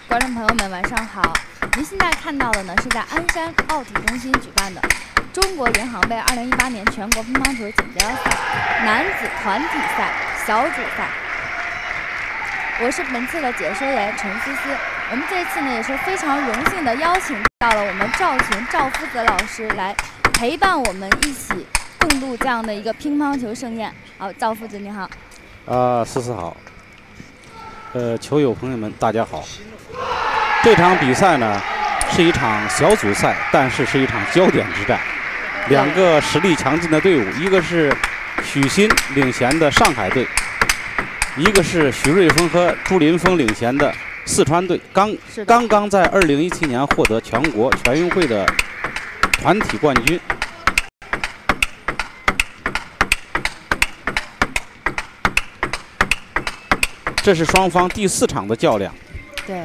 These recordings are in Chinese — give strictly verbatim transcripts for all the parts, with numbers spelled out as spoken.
观众朋友们，晚上好！您现在看到的呢，是在鞍山奥体中心举办的中国银行杯二零一八年全国乒乓球锦标赛男子团体赛小组赛。我是本次的解说员陈思思。我们这次呢也是非常荣幸的邀请到了我们赵群赵夫子老师来陪伴我们一起共度这样的一个乒乓球盛宴。好，赵夫子你好。 啊，思思好。呃，球友朋友们，大家好。这场比赛呢是一场小组赛，但是是一场焦点之战。两个实力强劲的队伍，一个是许昕领衔的上海队，一个是许瑞峰和朱林峰领衔的四川队。刚刚刚在二零一七年获得全国全运会的团体冠军。这是双方第四场的较量。 对。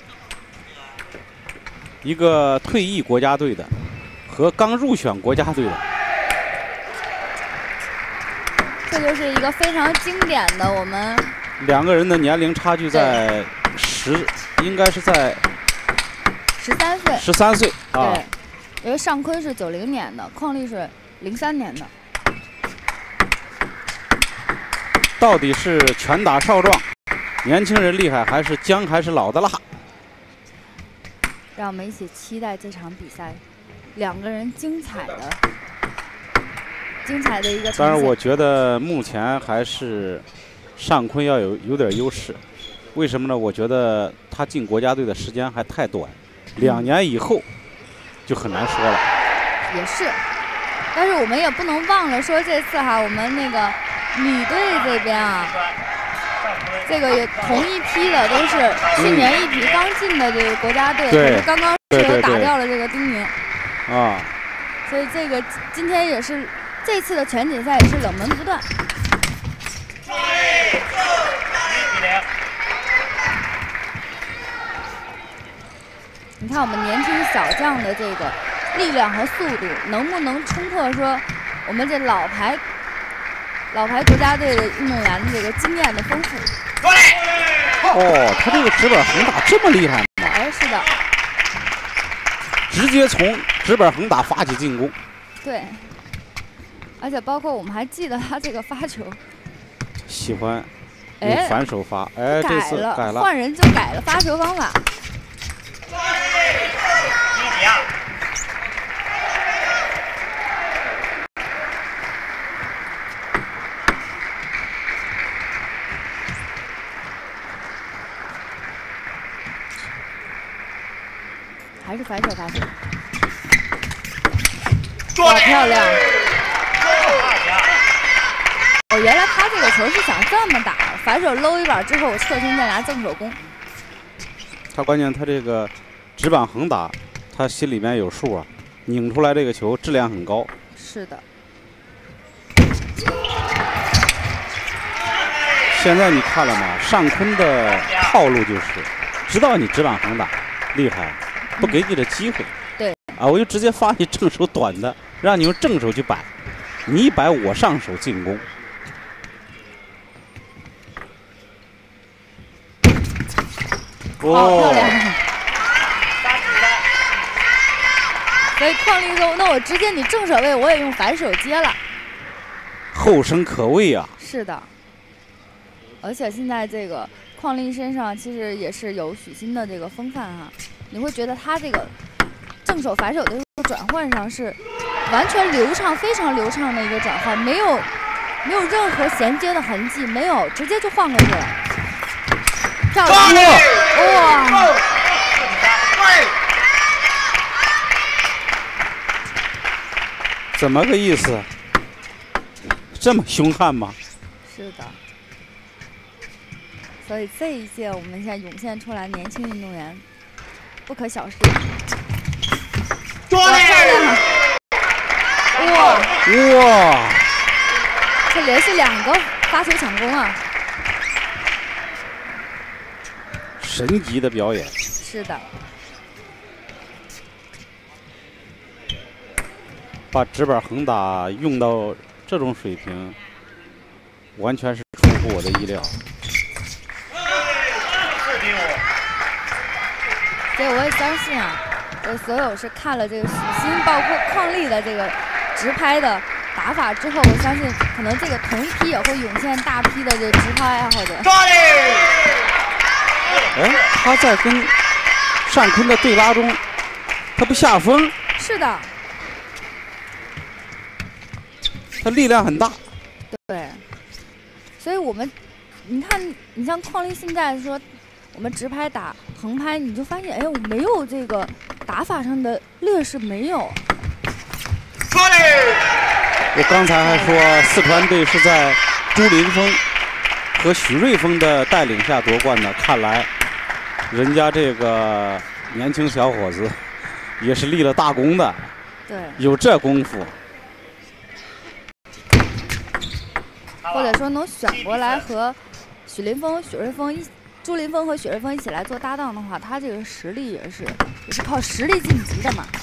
一个退役国家队的和刚入选国家队的， 这就是一个非常经典的我们两个人的年龄差距在十，应该是在十三岁。 十三岁啊。 对，因为尚坤是九零年的，邝丽是零三年的。 到底是拳打少壮，年轻人厉害，还是姜还是老的辣？ 让我们一起期待这场比赛，两个人精彩的、精彩的一个呈现。 当然，我觉得目前还是尚坤要有有点优势。为什么呢？我觉得他进国家队的时间还太短，两年以后就很难说了。 也是，但是我们也不能忘了说，这次哈，我们那个女队这边啊。这个也同一批的都是去年一批刚进的这个国家队， 对， 刚刚是打掉了这个丁宁啊， 所以这个今天也是这次的全锦赛也是冷门不断。你看我们年轻小将的这个力量和速度，能不能冲破说我们这老牌老牌国家队的运动员的这个经验的丰富？ 哦，他这个直板横打这么厉害吗？ 哎，是的， 直接从直板横打发起进攻。 对，而且包括我们还记得他这个发球， 喜欢用反手发，哎，这次改了， 换人就改了发球方法。还是反手发球，好漂亮！哦，原来他这个球是想这么打，反手搂一板之后，我侧身再拿正手攻。 他关键他这个直板横打，他心里面有数啊，拧出来这个球质量很高。 是的。 现在你看了吗？尚坤的套路就是知道你直板横打厉害。不给你的机会， 对啊，我就直接发你正手短的，让你用正手去摆，你一摆我上手进攻。 哦，漂亮！所以邝丽说：“那我直接你正手位，我也用反手接了。” 后生可畏啊！ 是的，而且现在这个邝丽身上其实也是有许昕的这个风范哈。你会觉得他这个正手反手的转换上是完全流畅，非常流畅的一个转换，没有没有任何衔接的痕迹，没有直接就换过去了。漂亮！哇！ 怎么个意思？这么凶悍吗？ 是的。所以这一届我们现在涌现出来年轻运动员。不可小视。哇，漂亮！哇哇！ 这连续两个发球抢攻啊！ 神级的表演。 是的。 把直板横打用到这种水平，完全是出乎我的意料。 所以我也相信啊，呃，所有是看了这个许昕，包括伉俪的这个直拍的打法之后，我相信可能这个同一批也会涌现大批的这个直拍爱好者。 哎，他在跟单坤的对拉中，他不下风。 是的， 他力量很大。 对，所以我们，你看，你像伉俪现在说，我们直拍打横拍，你就发现，哎，我没有这个打法上的劣势，没有。 我刚才还说四川队是在朱林峰和许瑞峰的带领下夺冠的，看来人家这个年轻小伙子也是立了大功的， 对， 有这功夫。 或者说能选过来和许林峰、许瑞峰一、朱林峰和许瑞峰一起来做搭档的话，他这个实力也是也是靠实力晋级的嘛。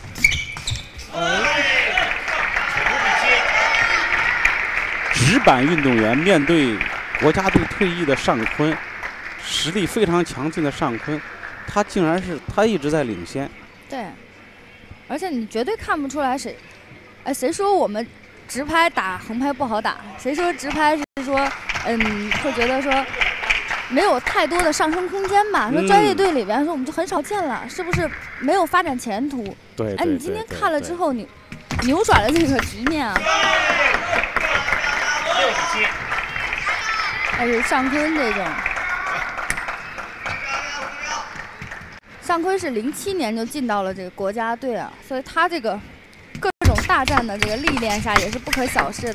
直板运动员面对国家队退役的单坤，实力非常强劲的单坤，他竟然是他一直在领先。 对，而且你绝对看不出来谁，哎，谁说我们直拍打横拍不好打？谁说直拍是说，嗯，会觉得说没有太多的上升空间吧？说专业队里边说我们就很少见了，是不是没有发展前途？ 对， 哎，你今天看了之后，你扭转了这个局面啊！而且单坤这种，单坤是零七年就进到了这个国家队啊，所以他这个各种大战的这个历练下也是不可小视的。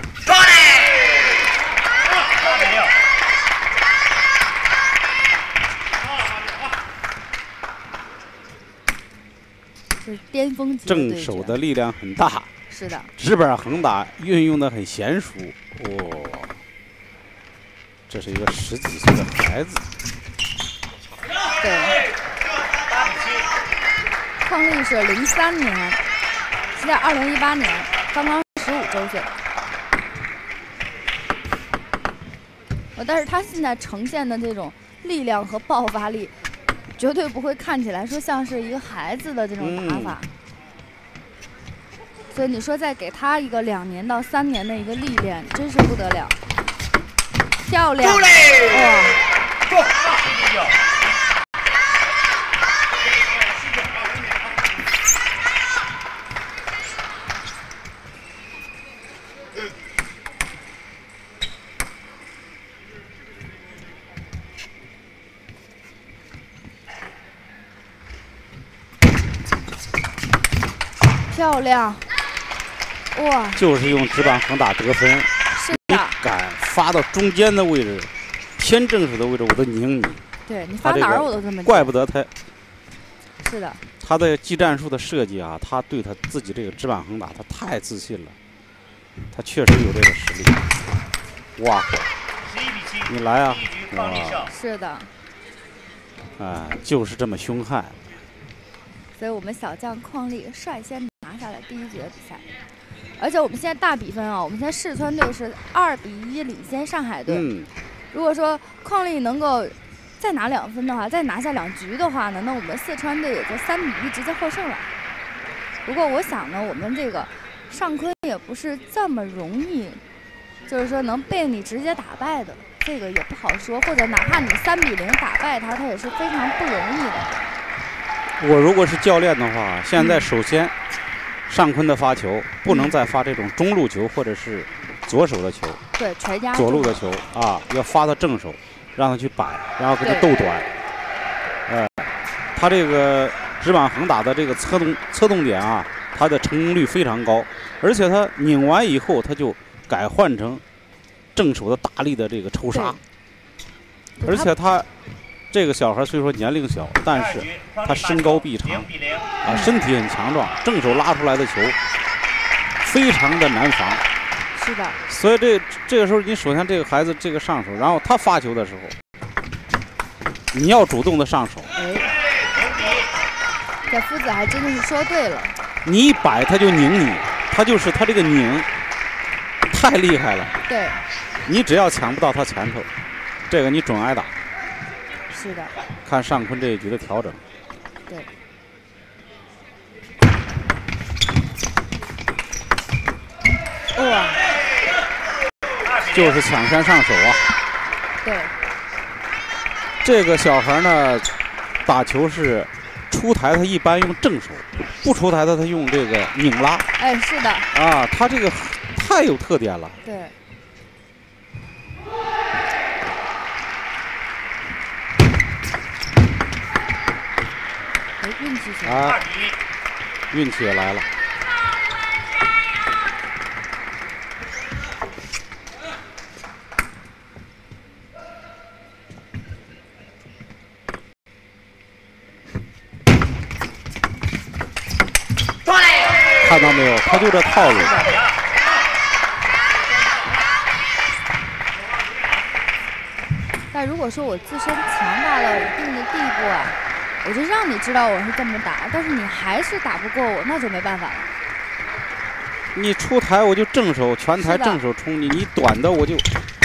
是巅峰级的对决， 正手的力量很大。 是的， 直板横打运用的很娴熟。哦，这是一个十几岁的孩子。 对，伉俪是零三年，现在二零一八年，刚刚十五周岁。但是他现在呈现的这种力量和爆发力，绝对不会看起来说像是一个孩子的这种打法。嗯，所以你说再给他一个两年到三年的一个历练，真是不得了。漂亮！哇！漂亮！哇！ 就是用直板横打得分。 是的。你敢发到中间的位置，偏正手的位置，我都拧你。 对你发哪儿我都这么。 怪不得他。 是的。 他的技战术的设计啊，他对他自己这个直板横打，他太自信了。他确实有这个实力。哇！你来啊！哇！ 是的。 啊，就是这么凶悍。 所以我们小将伉俪率先拿下了第一局的比赛，而且我们现在大比分啊，我们现在四川队是二比一领先上海队。 嗯， 如果说伉俪能够再拿两分的话，再拿下两局的话呢，那我们四川队也就三比一直接获胜了。不过我想呢，我们这个单坤也不是这么容易，就是说能被你直接打败的，这个也不好说。或者哪怕你三比零打败他，他也是非常不容易的。 我如果是教练的话，现在首先，单坤的发球不能再发这种中路球或者是左手的球， 对，全压左路的球啊，要发到正手，让他去摆，然后给他斗短。呃，他这个直板横打的这个侧动侧动点啊，他的成功率非常高，而且他拧完以后，他就改换成正手的大力的这个抽杀，而且他。这个小孩虽说年龄小，但是他身高臂长，啊，身体很强壮，正手拉出来的球非常的难防。 是的。 所以这这个时候，你首先这个孩子这个上手，然后他发球的时候，你要主动的上手。 哎，这夫子还真的是说对了。 你一摆他就拧你，他就是他这个拧太厉害了。 对。 你只要抢不到他前头，这个你准挨打。 是的， 看单坤这一局的调整， 对。哇！ 就是抢先上手啊。 对。 这个小孩呢，打球是出台，他一般用正手；不出台的，他用这个拧拉。 哎，是的。 啊，他这个太有特点了。 对。哎，运气行。 啊，运气也来了。看到没有？他就这套路。 但如果说我自身强大到一定的地步啊，我就让你知道我是这么打，但是你还是打不过我，那就没办法了。 你出台我就正手，全台正手冲你，你短的我就。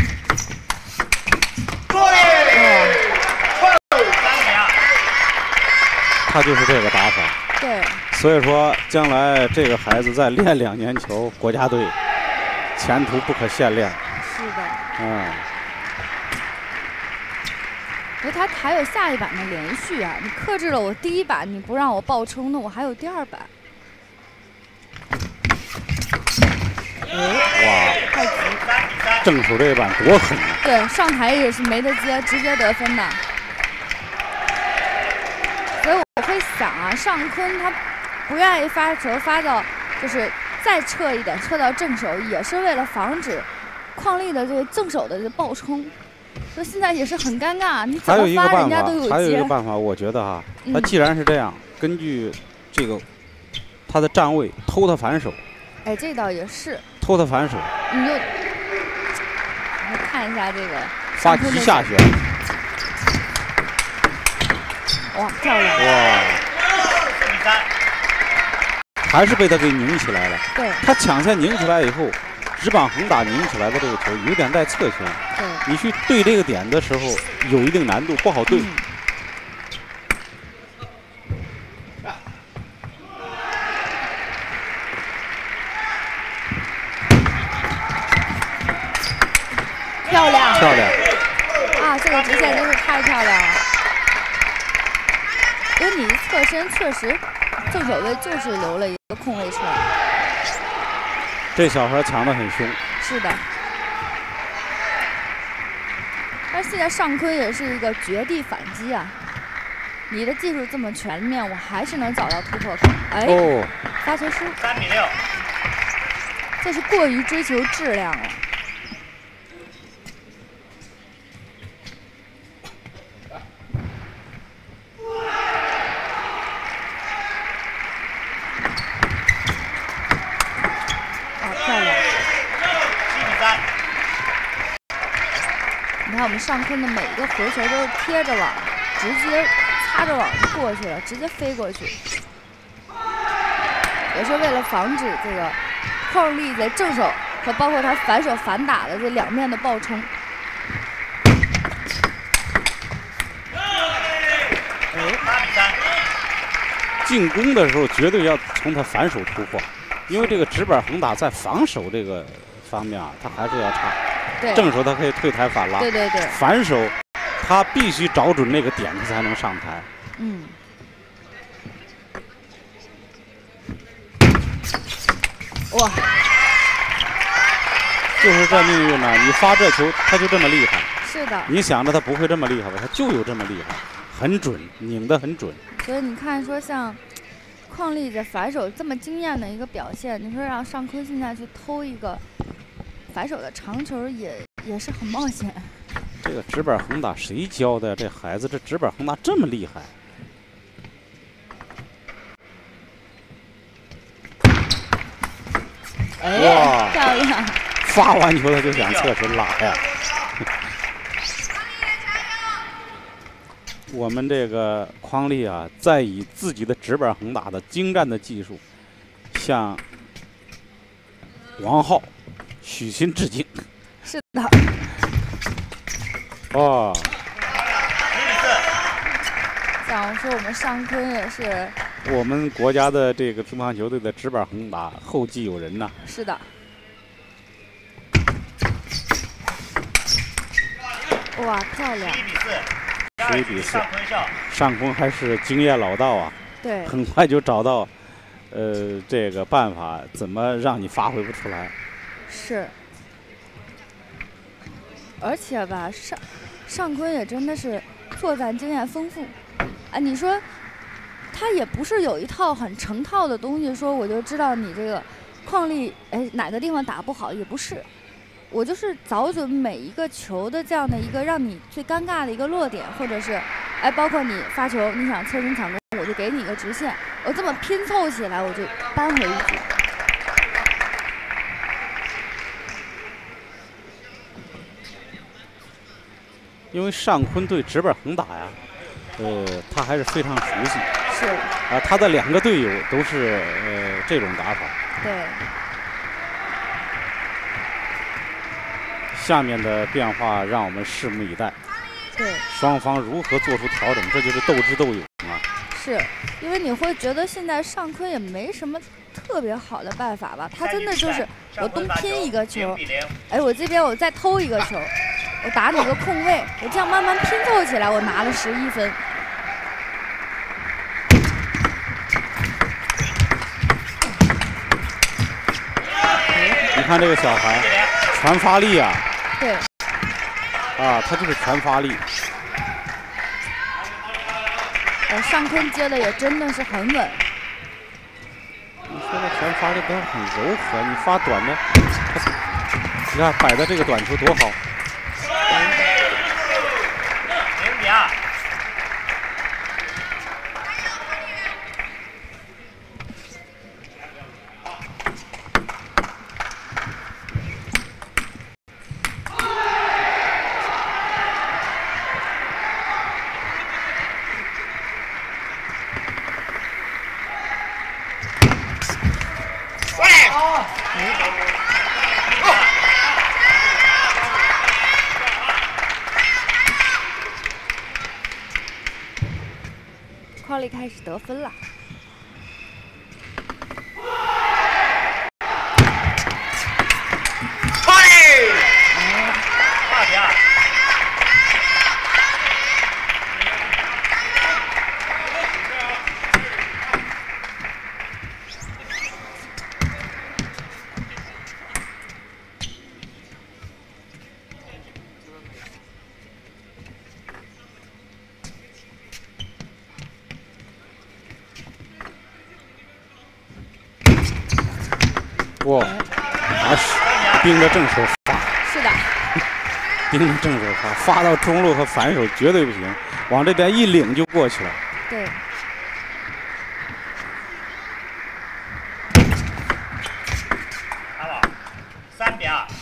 他就是这个打法。 对。 所以说，将来这个孩子再练两年球，国家队前途不可限量。 是的。 嗯。 因为他还有下一板的连续啊！你克制了我第一板，你不让我爆冲，那我还有第二板。 哎，哇！ 太急！ 正手这一板多狠啊！ 对，上台也是没得接，直接得分的。所以我会想啊，尚坤他不愿意发球发到，就是再撤一点，撤到正手，也是为了防止邝丽的这个正手的这个爆冲。所以现在也是很尴尬，你怎么发人家都有接。 还有一个办法，我觉得哈，他既然是这样，根据这个他的站位偷他反手。 哎，这倒也是。 偷他反手。 你就来看一下这个。 发急下旋。 哇，漂亮！ 哇。还是被他给拧起来了。 对。 他抢先拧起来以后。直板横打拧起来的这个球有点带侧旋， 对， 你去对这个点的时候有一定难度，不好对。嗯、 漂亮， 漂亮！ 啊，这个直线真是太漂亮了。因为你一侧身，确实正手位就是留了一个空位出来。 这小孩抢得很凶。 是的。但是现在尚坤也是一个绝地反击啊！你的技术这么全面，我还是能找到突破口。哎， 哦， 发球失误。 三米六。 这是过于追求质量了。你看我们尚坤的每一个回球都是贴着网，直接擦着网就过去了，直接飞过去，也是为了防止这个邝丽在正手和包括他反手反打的这两面的爆冲。 进攻的时候绝对要从他反手突破，因为这个直板横打在防守这个方面啊，他还是要差。正手他可以退台反拉， 对对对。 反手他必须找准那个点，他才能上台。 嗯。哇！ 就是这命运呢，你发这球他就这么厉害。 是的。 你想着他不会这么厉害吧？他就有这么厉害，很准，拧得很准。 所以你看，说像邝丽的反手这么惊艳的一个表现，你说让尚坤现在去偷一个反手的长球也也是很冒险。 这个直板横打谁教的呀？这孩子这直板横打这么厉害。 哎、 哇， 漂亮！ 发完球他就想侧身拉呀。我们这个匡丽啊，在以自己的直板横打的精湛的技术，向王浩、许昕致敬。 是的。 哦。 向啊，说我们尚坤也是我们国家的这个乒乓球队的直板横打后继有人呐。 是的。哇，漂亮！ 十一比四， 十一比四， 尚坤胜。 尚坤还是经验老道啊， 对， 很快就找到，呃，这个办法，怎么让你发挥不出来？ 是。而且吧，尚尚坤也真的是作战经验丰富。啊，你说他也不是有一套很成套的东西，说我就知道你这个矿力，哎，哪个地方打不好，也不是。我就是找准每一个球的这样的一个让你最尴尬的一个落点，或者是，哎，包括你发球，你想侧身抢攻，我就给你一个直线，我这么拼凑起来，我就扳回一局。 因为尚坤对直板横打呀，呃，他还是非常熟悉。 是。 啊，他的两个队友都是呃这种打法。 对。 下面的变化让我们拭目以待。 对。 双方如何做出调整，这就是斗智斗勇啊。 是，因为你会觉得现在尚坤也没什么特别好的办法吧？他真的就是我东拼一个球，哎，我这边我再偷一个球，我打你个空位，我这样慢慢拼凑起来，我拿了十一分。 你看这个小孩，全发力啊！ 对。 啊，他就是全发力。 呃，尚坤接的也真的是很稳。 你说他全发力，但是很柔和。你发短的，你看摆的这个短球多好。 零比二。 矿力开始得分了。 矿力，二比二。 哇，还是盯着正手发。 是的。 盯着正手发，发到中路和反手绝对不行，往这边一领就过去了。 对。 打网，三比二。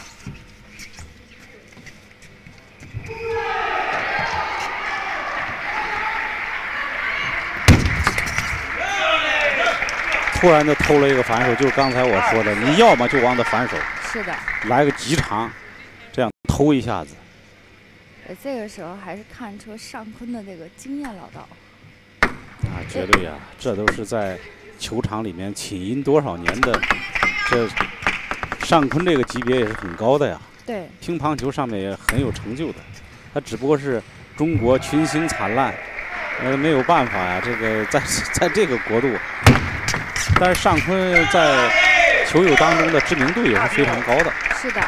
突然就偷了一个反手，就是刚才我说的，你要么就往他反手， 是的， 来个极长，这样偷一下子。 呃，这个时候还是看出尚坤的这个经验老道。 啊，绝对呀、啊，这都是在球场里面浸淫多少年的，这尚坤这个级别也是很高的呀。 对， 乒乓球上面也很有成就的，他只不过是中国群星灿烂，呃，没有办法呀，这个在在这个国度。但是尚坤在球友当中的知名度也是非常高的。 是的。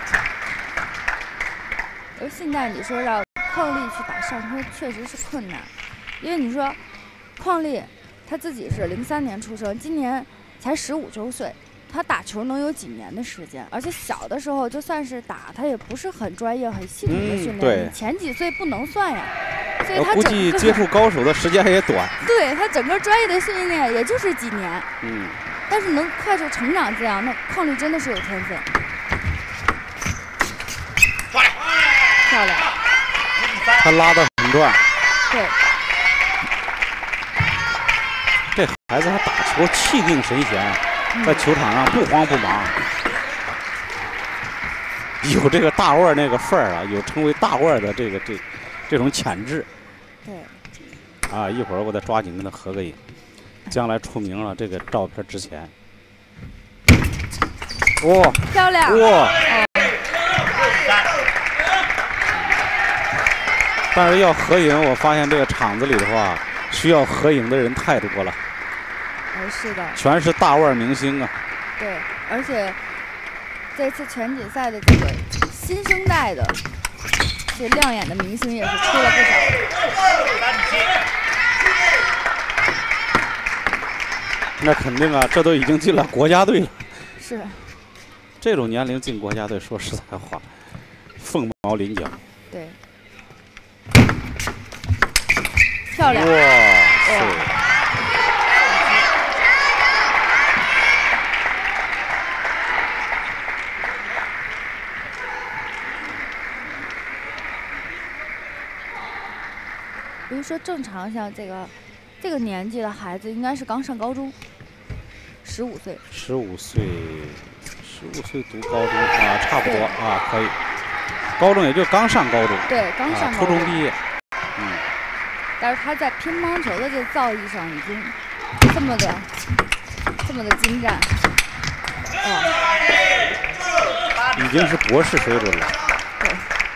而现在你说让矿力去打尚坤，确实是困难，因为你说矿力他自己是零三年出生，今年才十五周岁，他打球能有几年的时间？而且小的时候就算是打，他也不是很专业、很系统的训练， 嗯、对， 前几岁不能算呀。所以他估计接触高手的时间也短。 对他整个专业的训练也就是几年。 嗯。 但是能快速成长这样，那矿力真的是有天分。漂亮。 他拉得很断。 对。 这孩子他打球气定神闲，在球场上不慌不忙，有这个大腕那个份儿啊，有成为大腕的这个这这种潜质。 对。 啊！一会儿我得抓紧跟他合个影，将来出名了，这个照片值钱。哇！ 漂亮！ 哇！ 哦， 但是要合影，我发现这个场子里的话，需要合影的人太多了。 哎，是的， 全是大腕明星啊！ 对，而且这次全锦赛的这个新生代的这亮眼的明星也是出了不少。 那肯定啊，这都已经进了国家队了。 是。 这种年龄进国家队，说实在话，凤毛麟角。 对。漂亮！ 哇塞！ 比如说，正常像这个这个年纪的孩子，应该是刚上高中，十五岁。 十五岁，十五岁读高中啊，差不多啊，可以。高中也就刚上高中。 对，刚上高中。 啊、初中毕业。嗯。 但是他在乒乓球的这造诣上已经这么的这么的精湛，哇！ 已经是博士水准了。 对。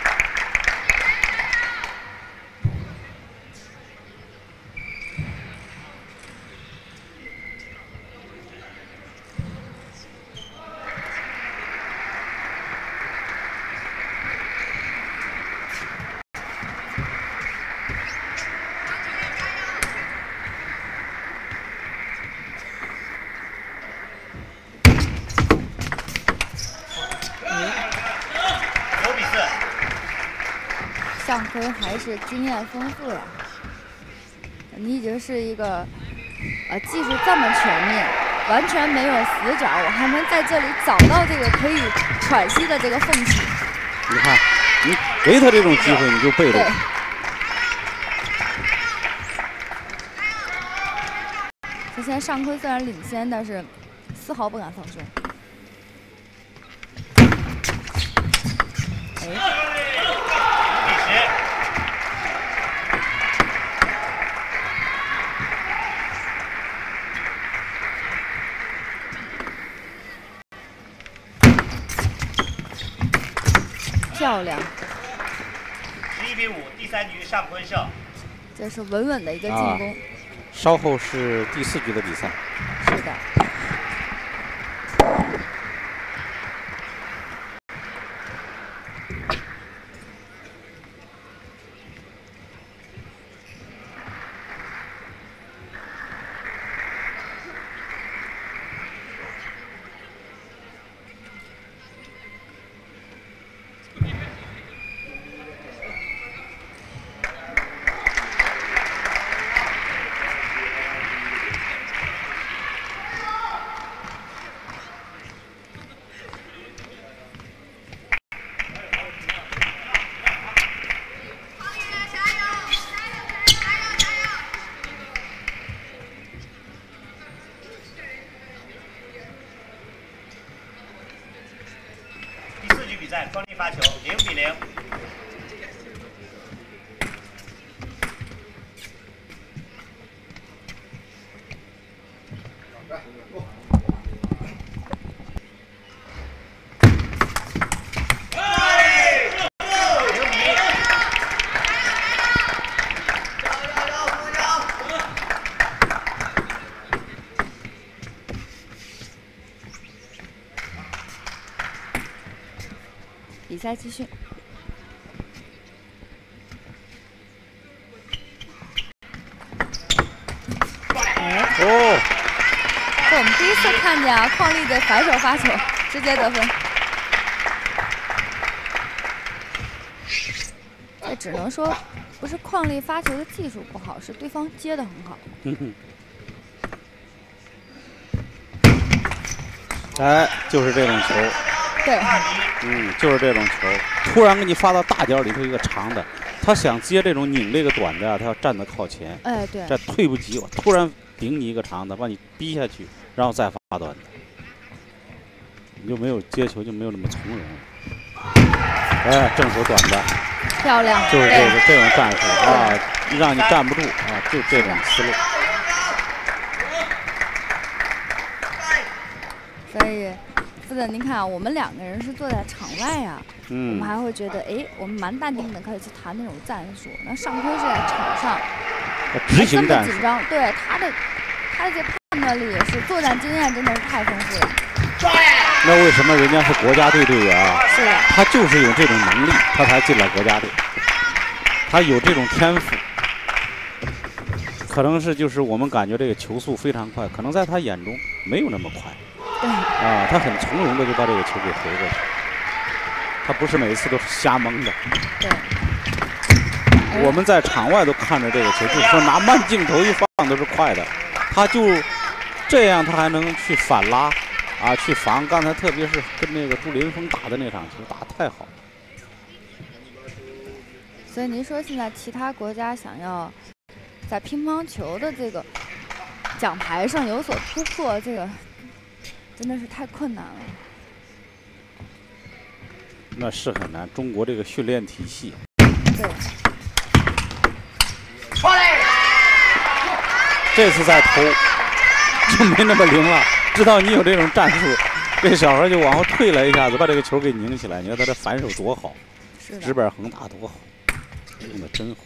向辉还是经验丰富呀，你已经是一个呃技术这么全面，完全没有死角，我还能在这里找到这个可以喘息的这个缝隙。 你看，你给他这种机会，你就被动。 这现在上辉虽然领先，但是丝毫不敢放松。哎。漂亮！ 十一比五，第三局上坤胜。 这是稳稳的一个进攻。 啊、稍后是第四局的比赛。 是的。 比赛双力发球，零比零。 比赛继续。哎， 哦， 这我们第一次看见啊，邝丽的反手发球直接得分。这只能说不是邝丽发球的技术不好，是对方接的很好。 嗯哎，就是这种球。 对。 嗯，就是这种球，突然给你发到大角里头一个长的，他想接这种拧这个短的啊，他要站得靠前。 哎，对。 这退不及，我突然顶你一个长的，把你逼下去，然后再发短的，你就没有接球就没有那么从容了。哎，正手短的， 漂亮。 就是这个这种战术啊。 让你站不住啊，就这种思路。 所以，夫子，您看啊，我们两个人是坐在场外啊， 嗯， 我们还会觉得，哎，我们蛮淡定的，可以去谈那种战术。那尚坤是在场上， 执行战术， 紧张，对他的他的这判断力也是，作战经验真的是太丰富了。 那为什么人家是国家队队员啊？ 是的， 他就是有这种能力，他才进了国家队。他有这种天赋，可能是就是我们感觉这个球速非常快，可能在他眼中没有那么快。 对啊，他很从容的就把这个球给回过去，他不是每次都是瞎蒙的。 对。 我们在场外都看着这个球，就是说拿慢镜头一放都是快的，他就这样，他还能去反拉。啊，去防！刚才特别是跟那个朱林峰打的那场球，打得太好。 所以您说现在其他国家想要在乒乓球的这个奖牌上有所突破，这个真的是太困难了。 那是很难，中国这个训练体系。 对。 这次再投就没那么灵了。知道你有这种战术，这小孩就往后退了一下子，把这个球给拧起来。你看他这反手多好，直板横打多好，用的真好。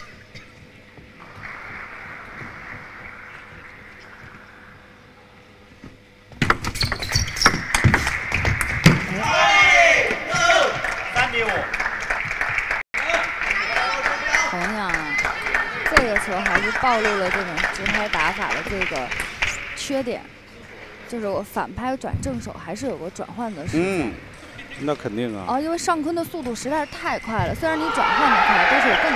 三比五。 同样啊，这个球还是暴露了这种直拍打法的这个缺点。就是我反拍转正手还是有个转换的时间。 嗯，那肯定啊。 哦，因为尚坤的速度实在是太快了，虽然你转换的快，但是我更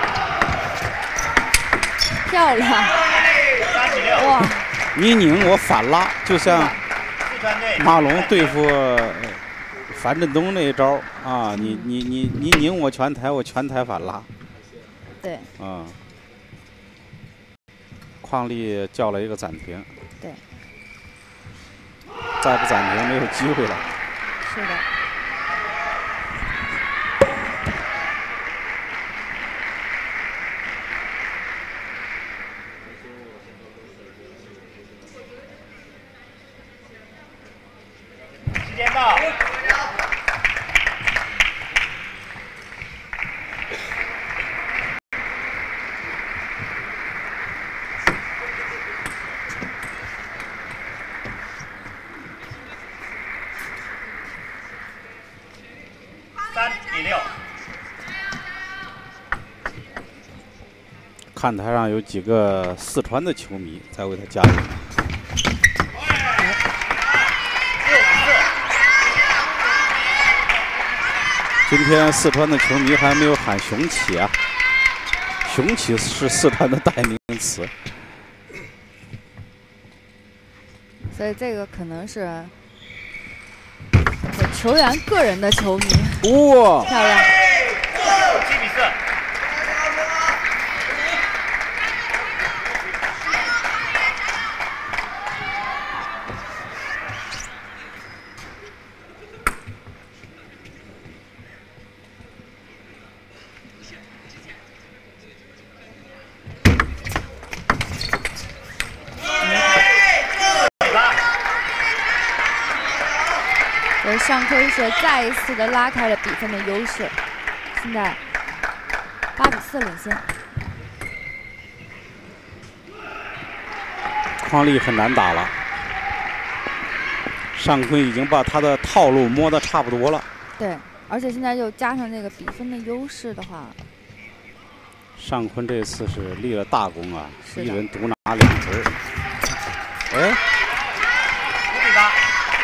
快。漂亮！哇！ 你拧我反拉，就像马龙对付樊振东那一招啊，你你你你拧我拳台，我拳台反拉。 对。 啊。匡丽叫了一个暂停。 对。 再不暂停，没有机会了。 是的。 时间到。三比六。 看台上有几个四川的球迷在为他加油。今天四川的球迷还没有喊雄起啊，雄起是四川的代名词。 所以这个可能是球员个人的球迷。 哇， 漂亮！ 七比四。 而尚坤是再一次的拉开了比分的优势，现在八比四领先。 匡丽很难打了，尚坤已经把他的套路摸得差不多了。 对，而且现在又加上这个比分的优势的话， 尚坤这次是立了大功啊，一人独拿两分。哎， 五比八。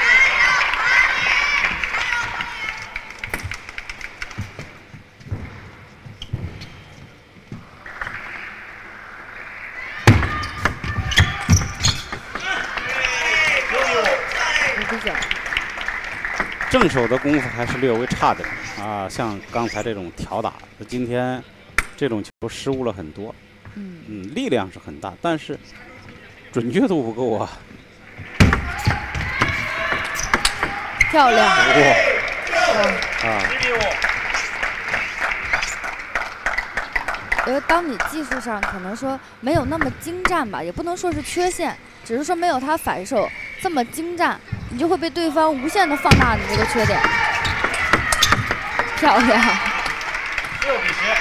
正手的功夫还是略微差点啊，像刚才这种挑打，今天这种球失误了很多。 嗯嗯，力量是很大，但是准确度不够啊。 漂亮！ 哇！ 哇！ 啊！ 十比五。 因为当你技术上可能说没有那么精湛吧，也不能说是缺陷，只是说没有他反手这么精湛，你就会被对方无限的放大你这个缺点。漂亮。 六比十。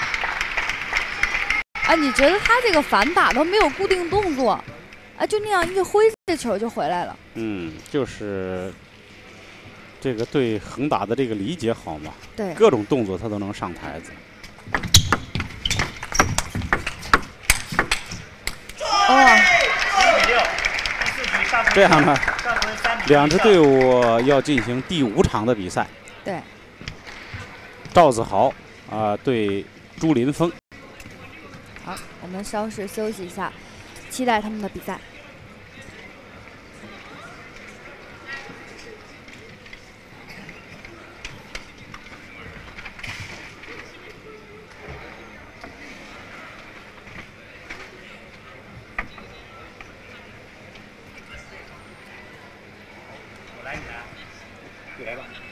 哎，你觉得他这个反打都没有固定动作，哎，就那样一挥，这球就回来了。 嗯，就是这个对横打的这个理解好嘛？ 对， 各种动作他都能上台子。 哦， 七比六，第四局上这样呢， 上分三比两支队伍要进行第五场的比赛。 对， 赵子豪啊、呃、对朱林峰。 好，我们稍事休息一下，期待他们的比赛。 我来，你来，你来吧。